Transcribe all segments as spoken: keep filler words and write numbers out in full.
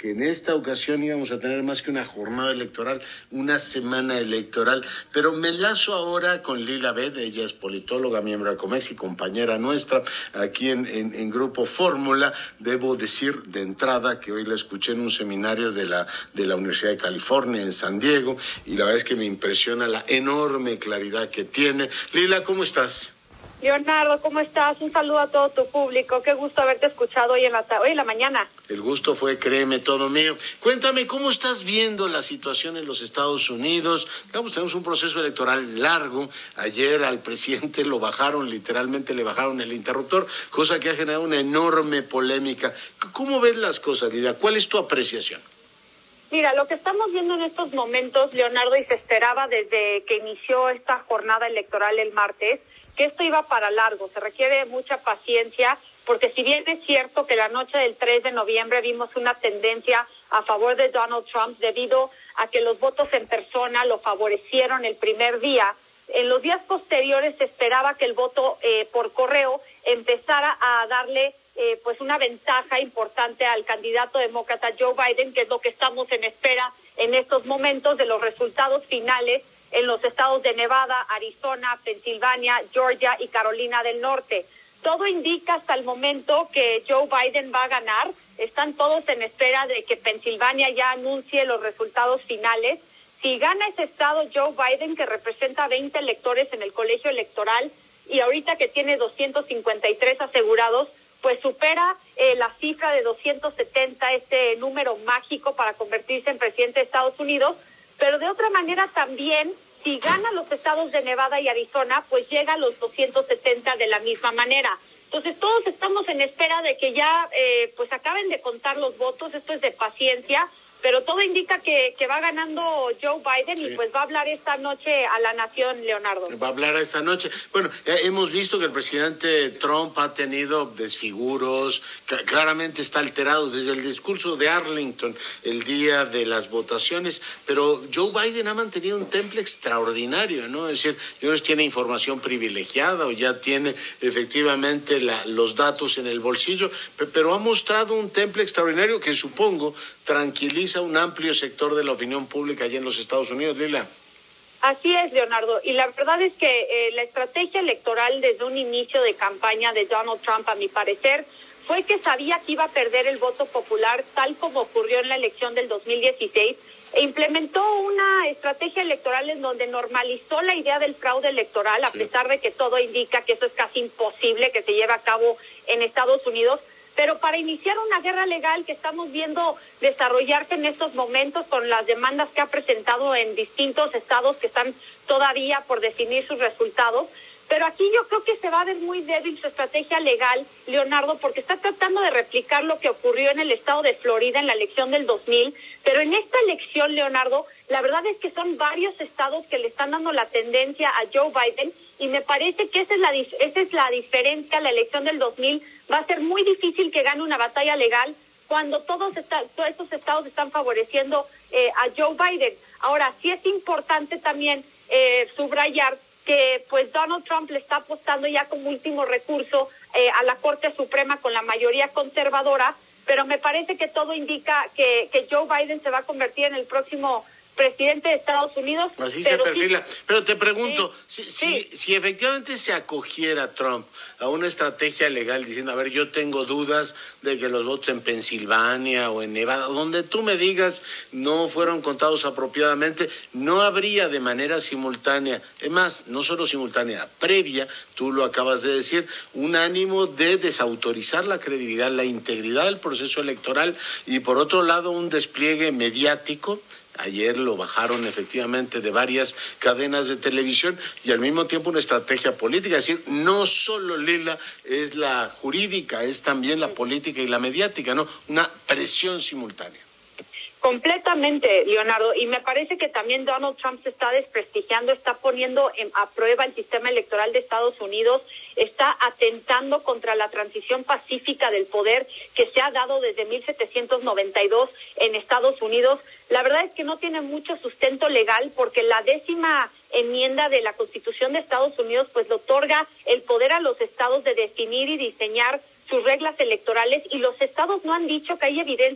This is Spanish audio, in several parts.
que en esta ocasión íbamos a tener más que una jornada electoral, una semana electoral. Pero me enlazo ahora con Lila Abed, ella es politóloga, miembro de Comex y compañera nuestra aquí en, en, en Grupo Fórmula. Debo decir de entrada que hoy la escuché en un seminario de la, de la Universidad de California en San Diego, y la verdad es que me impresiona la enorme claridad que tiene. Lila, ¿cómo estás? Leonardo, ¿cómo estás? Un saludo a todo tu público. Qué gusto haberte escuchado hoy en la, hoy en la mañana. El gusto fue, créeme, todo mío. Cuéntame, ¿cómo estás viendo la situación en los Estados Unidos? Digamos, tenemos un proceso electoral largo. Ayer al presidente lo bajaron, literalmente le bajaron el interruptor, cosa que ha generado una enorme polémica. ¿Cómo ves las cosas, Lila? ¿Cuál es tu apreciación? Mira, lo que estamos viendo en estos momentos, Leonardo, y se esperaba desde que inició esta jornada electoral el martes, que esto iba para largo. Se requiere mucha paciencia, porque si bien es cierto que la noche del tres de noviembre vimos una tendencia a favor de Donald Trump debido a que los votos en persona lo favorecieron el primer día, en los días posteriores se esperaba que el voto eh, por correo empezara a darle eh, pues una ventaja importante al candidato demócrata Joe Biden, que es lo que estamos en espera en estos momentos de los resultados finales en los estados de Nevada, Arizona, Pensilvania, Georgia y Carolina del Norte. Todo indica hasta el momento que Joe Biden va a ganar. Están todos en espera de que Pensilvania ya anuncie los resultados finales. Si gana ese estado Joe Biden, que representa veinte electores en el colegio electoral, y ahorita que tiene doscientos cincuenta y tres asegurados, pues supera eh, la cifra de doscientos setenta, este número mágico para convertirse en presidente de Estados Unidos. Pero de otra manera también, si gana los estados de Nevada y Arizona, pues llega a los doscientos setenta de la misma manera. Entonces todos estamos en espera de que ya eh, pues acaben de contar los votos. Esto es de paciencia, pero todo indica que, que va ganando Joe Biden, sí. Y pues va a hablar esta noche a la nación, Leonardo. Va a hablar esta noche. Bueno, eh, hemos visto que el presidente Trump ha tenido desfiguros, c- claramente está alterado desde el discurso de Arlington el día de las votaciones, pero Joe Biden ha mantenido un temple extraordinario, ¿no? Es decir, yo no sé si tiene información privilegiada o ya tiene efectivamente la, los datos en el bolsillo, p- pero ha mostrado un temple extraordinario que supongo tranquiliza a un amplio sector de la opinión pública allá en los Estados Unidos, Lila. Así es, Leonardo, y la verdad es que eh, la estrategia electoral desde un inicio de campaña de Donald Trump, a mi parecer, fue que sabía que iba a perder el voto popular, tal como ocurrió en la elección del dos mil dieciséis, e implementó una estrategia electoral en donde normalizó la idea del fraude electoral, a sí. pesar de que todo indica que eso es casi imposible que se lleve a cabo en Estados Unidos. Pero para iniciar una guerra legal que estamos viendo desarrollarse en estos momentos con las demandas que ha presentado en distintos estados que están todavía por definir sus resultados. Pero aquí yo creo que se va a ver muy débil su estrategia legal, Leonardo, porque está tratando de replicar lo que ocurrió en el estado de Florida en la elección del dos mil, pero en esta elección, Leonardo, la verdad es que son varios estados que le están dando la tendencia a Joe Biden, y me parece que esa es la, esa es la diferencia. La elección del dos mil va a ser muy difícil que gane una batalla legal cuando todos, está, todos estos estados están favoreciendo eh, a Joe Biden. Ahora, sí es importante también eh, subrayar que pues Donald Trump le está apostando ya como último recurso eh, a la Corte Suprema con la mayoría conservadora, pero me parece que todo indica que, que Joe Biden se va a convertir en el próximo presidente de Estados Unidos. Así se perfila. Sí. Pero te pregunto, sí, si, sí. si, si efectivamente se acogiera Trump a una estrategia legal diciendo, a ver, yo tengo dudas de que los votos en Pensilvania o en Nevada, donde tú me digas no fueron contados apropiadamente, no habría de manera simultánea, es más, no solo simultánea, previa, tú lo acabas de decir, un ánimo de desautorizar la credibilidad, la integridad del proceso electoral, y por otro lado un despliegue mediático. Ayer lo bajaron efectivamente de varias cadenas de televisión, y al mismo tiempo una estrategia política. Es decir, no solo, Lila, es la jurídica, es también la política y la mediática, ¿no? Una presión simultánea. Completamente, Leonardo, y me parece que también Donald Trump se está desprestigiando, está poniendo en, a prueba el sistema electoral de Estados Unidos, está atentando contra la transición pacífica del poder que se ha dado desde mil setecientos noventa y dos en Estados Unidos. La verdad es que no tiene mucho sustento legal, porque la décima enmienda de la Constitución de Estados Unidos pues le otorga el poder a los estados de definir y diseñar sus reglas electorales, y los estados no han dicho que hay evidencia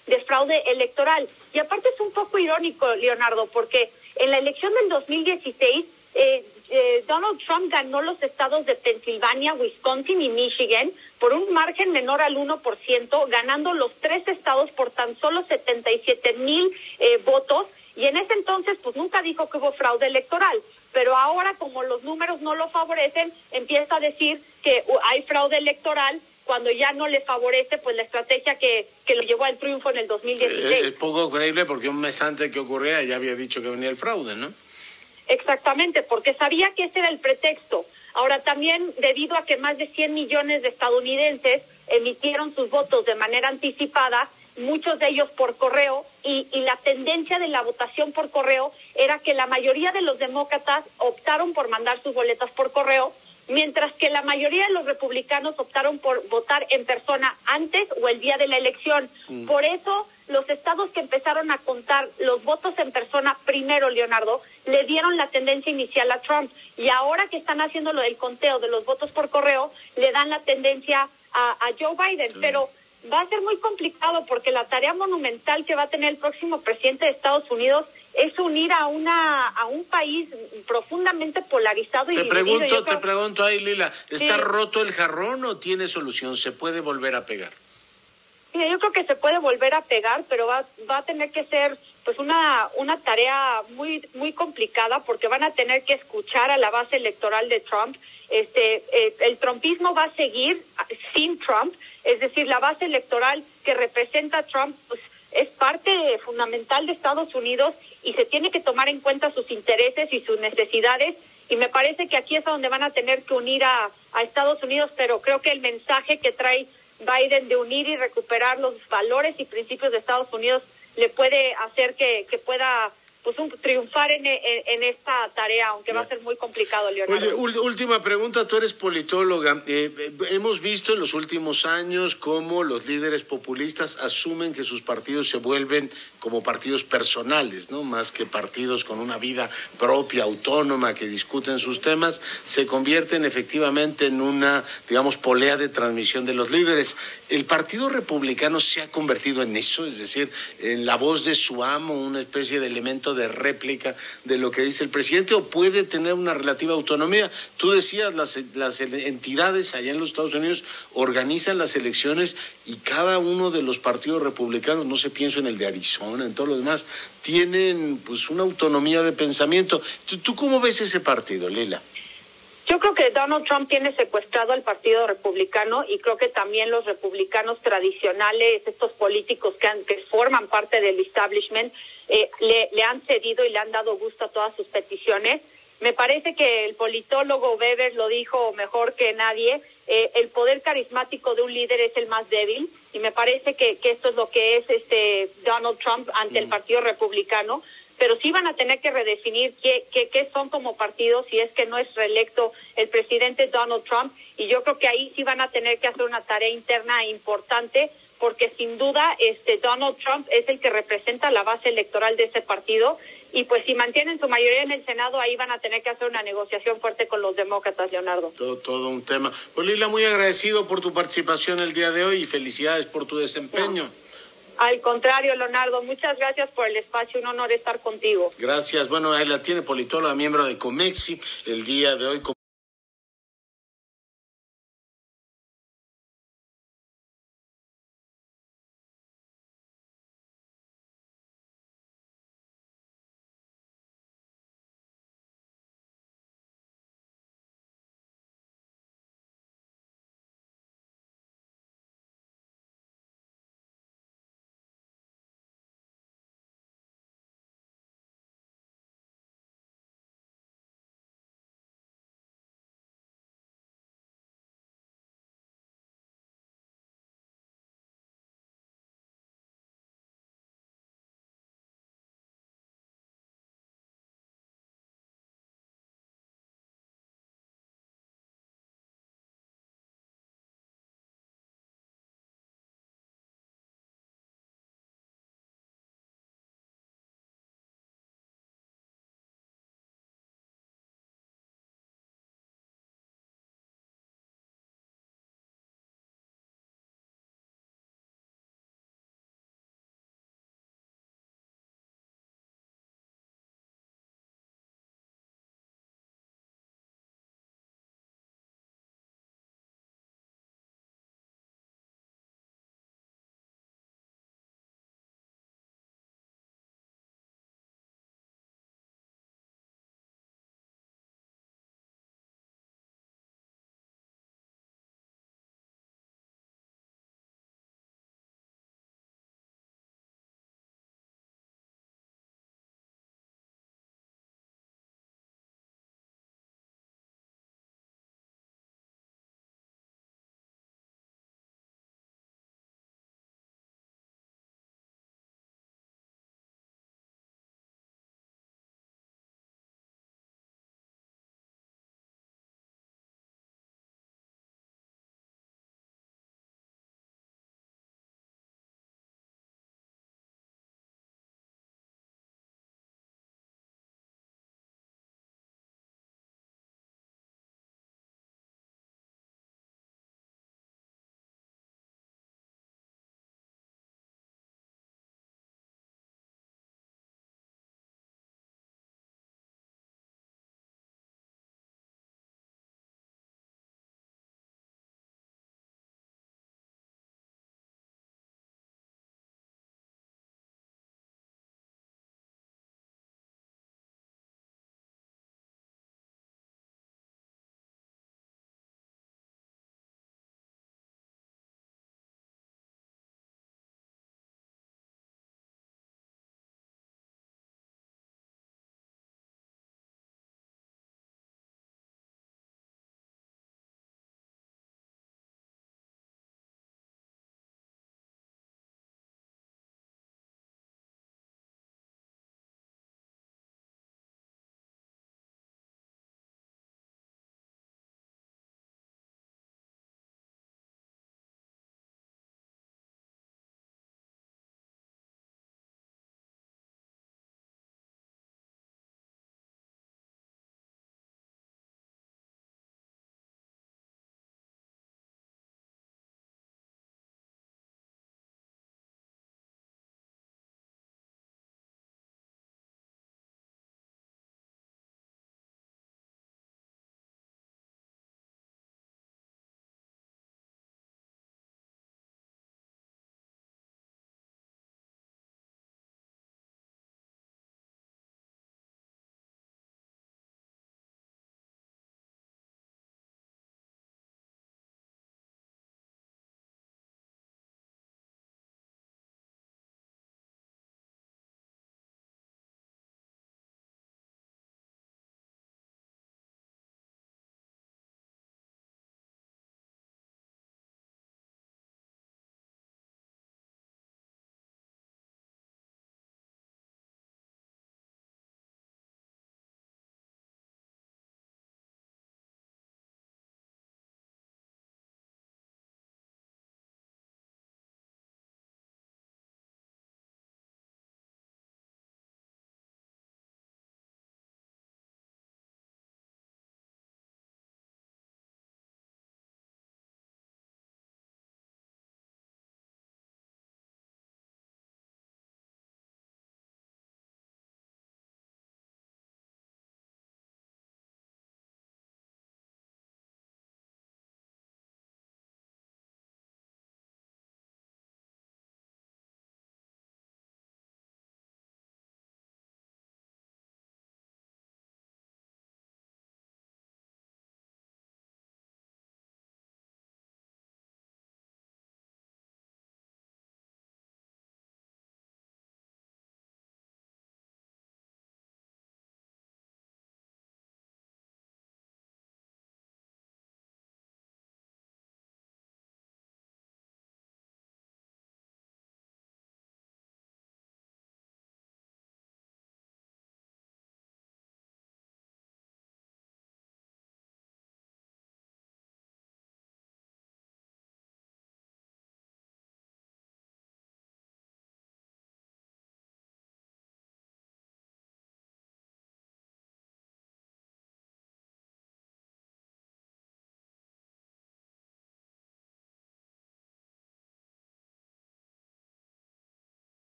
de fraude electoral. Y aparte es un poco irónico, Leonardo, porque en la elección del dos mil dieciséis, eh, eh, Donald Trump ganó los estados de Pensilvania, Wisconsin y Michigan por un margen menor al uno por ciento, ganando los tres estados por tan solo setenta y siete mil eh, votos. Y en ese entonces, pues nunca dijo que hubo fraude electoral. Pero ahora, como los números no lo favorecen, empieza a decir que hay fraude electoral cuando ya no le favorece pues la estrategia que, que lo llevó al triunfo en el dos mil dieciséis. Es, es poco creíble porque un mes antes de que ocurriera ya había dicho que venía el fraude, ¿no? Exactamente, porque sabía que ese era el pretexto. Ahora también, debido a que más de cien millones de estadounidenses emitieron sus votos de manera anticipada, muchos de ellos por correo, y, y la tendencia de la votación por correo era que la mayoría de los demócratas optaron por mandar sus boletas por correo, mientras que la mayoría de los republicanos optaron por votar en persona antes o el día de la elección. Mm. Por eso, los estados que empezaron a contar los votos en persona primero, Leonardo, le dieron la tendencia inicial a Trump. Y ahora que están haciendo lo del conteo de los votos por correo, le dan la tendencia a, a Joe Biden. Sí. Pero va a ser muy complicado porque la tarea monumental que va a tener el próximo presidente de Estados Unidos es unir a una a un país profundamente polarizado y te dividido. Pregunto, Yo creo... Te pregunto ahí, Lila, ¿está sí. roto el jarrón o tiene solución? ¿Se puede volver a pegar? Sí, yo creo que se puede volver a pegar, pero va va a tener que ser pues una una tarea muy muy complicada porque van a tener que escuchar a la base electoral de Trump. Este eh, el trumpismo va a seguir sin Trump, es decir, la base electoral que representa a Trump pues es parte fundamental de Estados Unidos y se tiene que tomar en cuenta sus intereses y sus necesidades, y me parece que aquí es donde van a tener que unir a, a Estados Unidos, pero creo que el mensaje que trae Biden de unir y recuperar los valores y principios de Estados Unidos le puede hacer que, que pueda pues un, triunfar en, en, en esta tarea, aunque yeah. va a ser muy complicado, Leonardo. Oye, última pregunta, tú eres politóloga. Eh, eh, hemos visto en los últimos años cómo los líderes populistas asumen que sus partidos se vuelven como partidos personales, ¿no? Más que partidos con una vida propia, autónoma, que discuten sus temas, se convierten efectivamente en una, digamos, polea de transmisión de los líderes. ¿El Partido Republicano se ha convertido en eso? Es decir, en la voz de su amo, una especie de elemento de réplica de lo que dice el presidente, o puede tener una relativa autonomía. Tú decías, las, las entidades allá en los Estados Unidos organizan las elecciones y cada uno de los partidos republicanos, no sé, pienso en el de Arizona, en todos los demás, tienen pues una autonomía de pensamiento. ¿Tú, tú cómo ves ese partido, Lila? Yo creo que Donald Trump tiene secuestrado al Partido Republicano y creo que también los republicanos tradicionales, estos políticos que, han, que forman parte del establishment, eh, le, le han cedido y le han dado gusto a todas sus peticiones. Me parece que el politólogo Weber lo dijo mejor que nadie, eh, el poder carismático de un líder es el más débil, y me parece que, que esto es lo que es este Donald Trump ante mm. el Partido Republicano. Pero sí van a tener que redefinir qué, qué, qué son como partidos si es que no es reelecto el presidente Donald Trump, y yo creo que ahí sí van a tener que hacer una tarea interna importante, porque sin duda este Donald Trump es el que representa la base electoral de ese partido, y pues si mantienen su mayoría en el Senado, ahí van a tener que hacer una negociación fuerte con los demócratas, Leonardo. Todo, todo un tema. Pues Lila, muy agradecido por tu participación el día de hoy y felicidades por tu desempeño. No. Al contrario, Leonardo, muchas gracias por el espacio, un honor estar contigo. Gracias. Bueno, ahí la tiene, politóloga, miembro de Comexi, el día de hoy.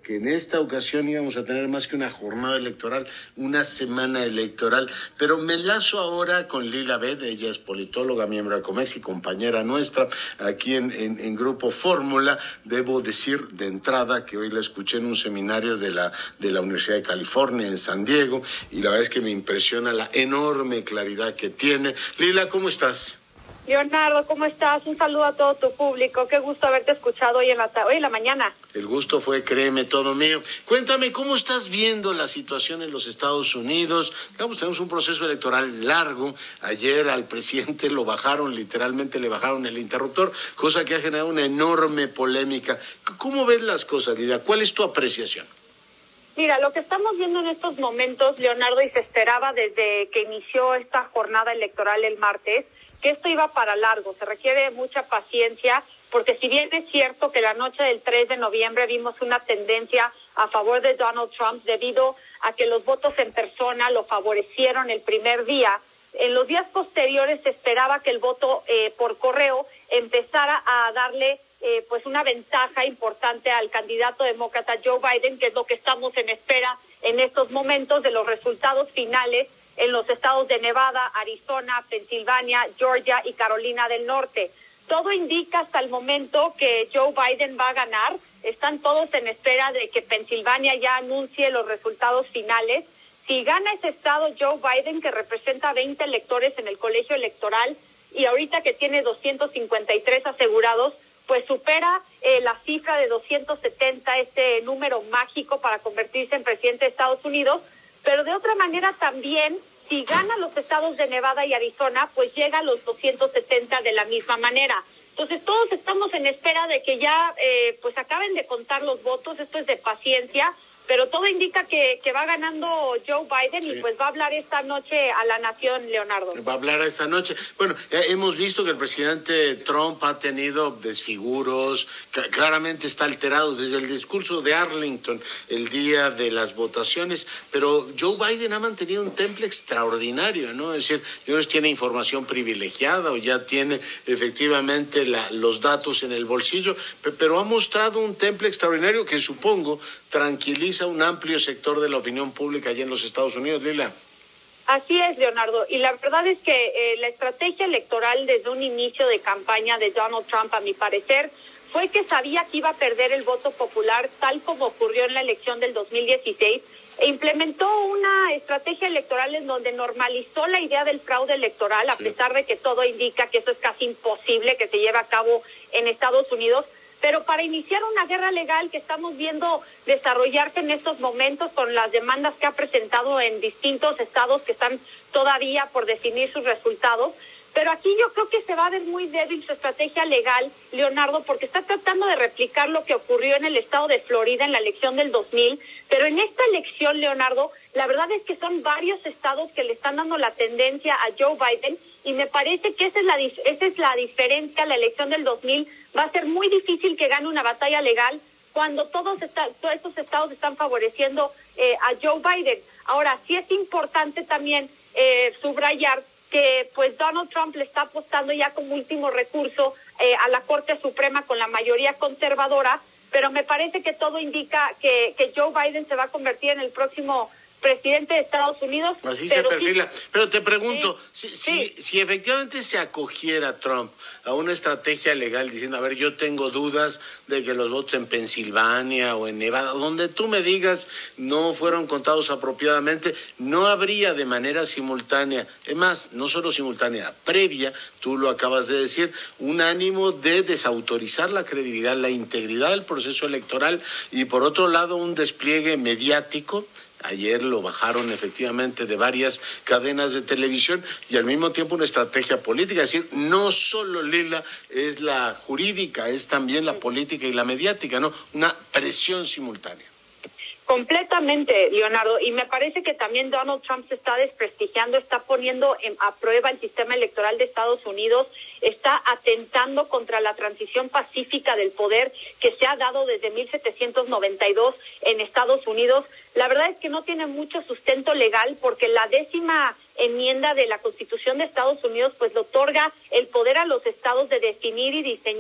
que en esta ocasión íbamos a tener más que una jornada electoral, una semana electoral. Pero me enlazo ahora con Lila Abed, ella es politóloga, miembro de Comex y compañera nuestra aquí en, en, en Grupo Fórmula. Debo decir de entrada que hoy la escuché en un seminario de la, de la Universidad de California en San Diego y la verdad es que me impresiona la enorme claridad que tiene. Lila, ¿cómo estás? Leonardo, ¿cómo estás? Un saludo a todo tu público. Qué gusto haberte escuchado hoy en la, hoy en la mañana. El gusto fue, créeme, todo mío. Cuéntame, ¿cómo estás viendo la situación en los Estados Unidos? Digamos, tenemos un proceso electoral largo. Ayer al presidente lo bajaron, literalmente le bajaron el interruptor, cosa que ha generado una enorme polémica. ¿Cómo ves las cosas, Lila? ¿Cuál es tu apreciación? Mira, lo que estamos viendo en estos momentos, Leonardo, y se esperaba desde que inició esta jornada electoral el martes, que esto iba para largo. Se requiere mucha paciencia, porque si bien es cierto que la noche del tres de noviembre vimos una tendencia a favor de Donald Trump debido a que los votos en persona lo favorecieron el primer día, en los días posteriores se esperaba que el voto eh, por correo empezara a darle eh, pues una ventaja importante al candidato demócrata Joe Biden, que es lo que estamos en espera en estos momentos de los resultados finales en los estados de Nevada, Arizona, Pensilvania, Georgia y Carolina del Norte. Todo indica hasta el momento que Joe Biden va a ganar. Están todos en espera de que Pensilvania ya anuncie los resultados finales. Si gana ese estado Joe Biden, que representa veinte electores en el colegio electoral, y ahorita que tiene doscientos cincuenta y tres asegurados, pues supera eh, la cifra de doscientos setenta, este número mágico para convertirse en presidente de Estados Unidos. Pero de otra manera también, si gana los estados de Nevada y Arizona, pues llega a los doscientos setenta de la misma manera. Entonces todos estamos en espera de que ya eh, pues acaben de contar los votos. Esto es de paciencia, pero todo indica que, que va ganando Joe Biden, sí. Y pues va a hablar esta noche a la nación, Leonardo. Va a hablar esta noche. Bueno, eh, hemos visto que el presidente Trump ha tenido desfiguros, que claramente está alterado desde el discurso de Arlington el día de las votaciones, pero Joe Biden ha mantenido un temple extraordinario, ¿no? Es decir, yo no sé si tiene información privilegiada o ya tiene efectivamente la, los datos en el bolsillo, pero ha mostrado un temple extraordinario que supongo tranquiliza a un amplio sector de la opinión pública allá en los Estados Unidos, Lila. Así es, Leonardo, y la verdad es que eh, la estrategia electoral desde un inicio de campaña de Donald Trump, a mi parecer, fue que sabía que iba a perder el voto popular, tal como ocurrió en la elección del dos mil dieciséis, e implementó una estrategia electoral en donde normalizó la idea del fraude electoral, a sí. pesar de que todo indica que eso es casi imposible que se lleve a cabo en Estados Unidos. Pero para iniciar una guerra legal que estamos viendo desarrollarse en estos momentos con las demandas que ha presentado en distintos estados que están todavía por definir sus resultados. Pero aquí yo creo que se va a ver muy débil su estrategia legal, Leonardo, porque está tratando de replicar lo que ocurrió en el estado de Florida en la elección del dos mil. Pero en esta elección, Leonardo, la verdad es que son varios estados que le están dando la tendencia a Joe Biden, y me parece que esa es la, esa es la diferencia. La elección del dos mil va a ser muy difícil que gane una batalla legal cuando todos, está, todos estos estados están favoreciendo eh, a Joe Biden. Ahora, sí es importante también eh, subrayar que pues Donald Trump le está apostando ya como último recurso eh, a la Corte Suprema con la mayoría conservadora, pero me parece que todo indica que, que Joe Biden se va a convertir en el próximo presidente de Estados Unidos. Así se perfila. Sí, pero te pregunto, sí, si, sí. si, si efectivamente se acogiera Trump a una estrategia legal diciendo, a ver, yo tengo dudas de que los votos en Pensilvania o en Nevada, donde tú me digas no fueron contados apropiadamente, no habría de manera simultánea, es más, no solo simultánea, previa, tú lo acabas de decir, un ánimo de desautorizar la credibilidad, la integridad del proceso electoral, y por otro lado un despliegue mediático. Ayer lo bajaron efectivamente de varias cadenas de televisión, y al mismo tiempo una estrategia política. Es decir, no solo, Lila, es la jurídica, es también la política y la mediática, ¿no? Una presión simultánea. Completamente, Leonardo, y me parece que también Donald Trump se está desprestigiando, está poniendo en, a prueba el sistema electoral de Estados Unidos, está atentando contra la transición pacífica del poder que se ha dado desde mil setecientos noventa y dos en Estados Unidos. La verdad es que no tiene mucho sustento legal, porque la décima enmienda de la Constitución de Estados Unidos pues le otorga el poder a los estados de definir y diseñar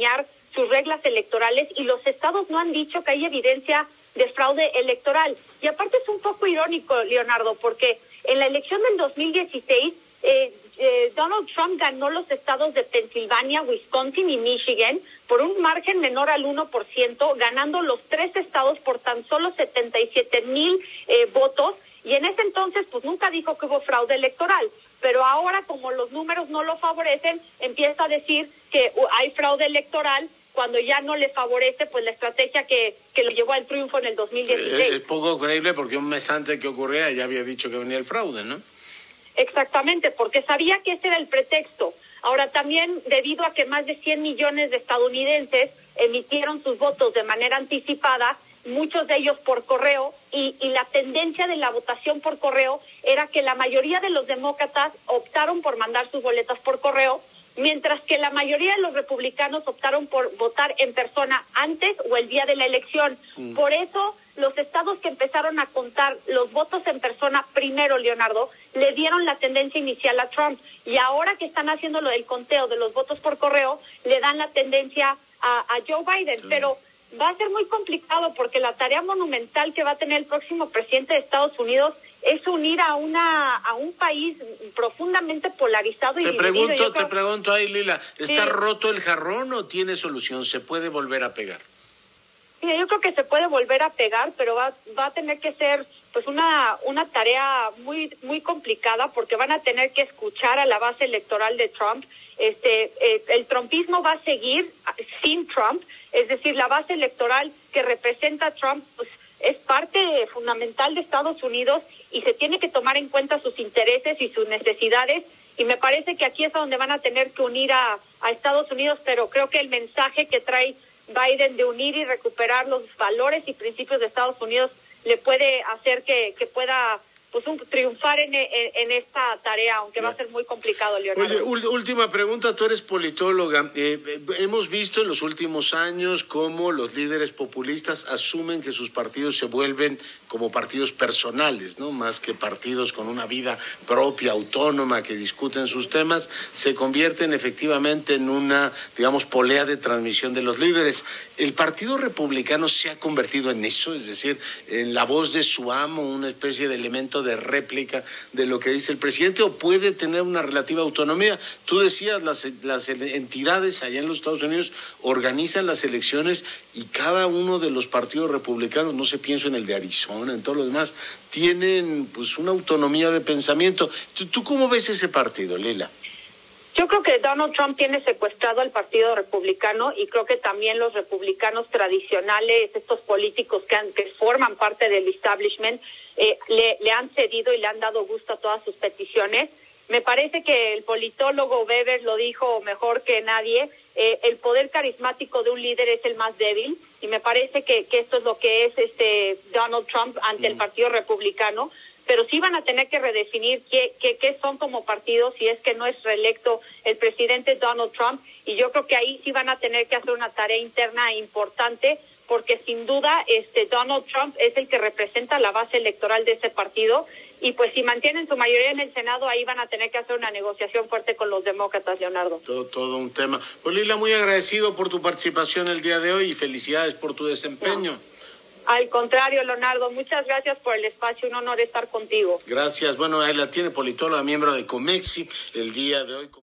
sus reglas electorales y los estados no han dicho que hay evidencia de fraude electoral. Y aparte es un poco irónico, Leonardo, porque en la elección del dos mil dieciséis, eh, eh, Donald Trump ganó los estados de Pensilvania, Wisconsin y Michigan por un margen menor al uno por ciento, ganando los tres estados por tan solo setenta y siete mil eh, votos, y en ese entonces pues nunca dijo que hubo fraude electoral, pero ahora como los números no lo favorecen, empieza a decir que hay fraude electoral cuando ya no le favorece pues la estrategia que, que lo llevó al triunfo en el dos mil dieciséis. Es, es poco creíble porque un mes antes que ocurriera ya había dicho que venía el fraude, ¿no? Exactamente, porque sabía que ese era el pretexto. Ahora también, debido a que más de cien millones de estadounidenses emitieron sus votos de manera anticipada, muchos de ellos por correo, y, y la tendencia de la votación por correo era que la mayoría de los demócratas optaron por mandar sus boletas por correo, mientras que la mayoría de los republicanos optaron por votar en persona antes o el día de la elección. Mm. Por eso, los estados que empezaron a contar los votos en persona primero, Leonardo, le dieron la tendencia inicial a Trump. Y ahora que están haciendo lo del conteo de los votos por correo, le dan la tendencia a, a Joe Biden. Sí. Pero va a ser muy complicado porque la tarea monumental que va a tener el próximo presidente de Estados Unidos es unir a una a un país profundamente polarizado y te dividido. Pregunto, Yo creo... Te pregunto ahí, Lila, ¿está sí. roto el jarrón o tiene solución? ¿Se puede volver a pegar? Sí, yo creo que se puede volver a pegar, pero va, va a tener que ser pues una una tarea muy muy complicada porque van a tener que escuchar a la base electoral de Trump. Este eh, el trumpismo va a seguir sin Trump, es decir, la base electoral que representa a Trump pues es parte fundamental de Estados Unidos y se tiene que tomar en cuenta sus intereses y sus necesidades, y me parece que aquí es donde van a tener que unir a, a Estados Unidos, pero creo que el mensaje que trae Biden de unir y recuperar los valores y principios de Estados Unidos le puede hacer que, que pueda pues un, triunfar en, en, en esta tarea, aunque yeah. va a ser muy complicado, Leonardo. Oye, última pregunta, tú eres politóloga. Eh, eh, hemos visto en los últimos años cómo los líderes populistas asumen que sus partidos se vuelven como partidos personales, ¿no? Más que partidos con una vida propia, autónoma, que discuten sus temas, se convierten efectivamente en una, digamos, polea de transmisión de los líderes. ¿El Partido Republicano se ha convertido en eso? Es decir, en la voz de su amo, una especie de elemento de réplica de lo que dice el presidente, o puede tener una relativa autonomía. Tú decías, las, las entidades allá en los Estados Unidos organizan las elecciones y cada uno de los partidos republicanos, no sé, pienso en el de Arizona, en todos los demás, tienen pues una autonomía de pensamiento. ¿Tú, tú cómo ves ese partido, Lila? Yo creo que Donald Trump tiene secuestrado al Partido Republicano y creo que también los republicanos tradicionales, estos políticos que, han, que forman parte del establishment, eh, le, le han cedido y le han dado gusto a todas sus peticiones. Me parece que el politólogo Weber lo dijo mejor que nadie, eh, el poder carismático de un líder es el más débil, y me parece que, que esto es lo que es este Donald Trump ante mm. el Partido Republicano. Pero sí van a tener que redefinir qué, qué, qué son como partidos si es que no es reelecto el presidente Donald Trump, y yo creo que ahí sí van a tener que hacer una tarea interna importante, porque sin duda este Donald Trump es el que representa la base electoral de ese partido, y pues si mantienen su mayoría en el Senado, ahí van a tener que hacer una negociación fuerte con los demócratas, Leonardo. Todo, todo un tema. Pues Lila, muy agradecido por tu participación el día de hoy y felicidades por tu desempeño. No. Al contrario, Leonardo, muchas gracias por el espacio, un honor estar contigo. Gracias. Bueno, ahí la tiene, politóloga, miembro de Comexi, el día de hoy.